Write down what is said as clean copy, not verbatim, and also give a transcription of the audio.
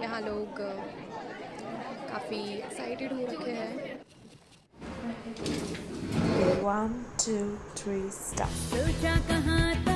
यहाँ लोग काफ़ी एक्साइटेड हो रखे हैं। 1 2 3 स्टार्ट।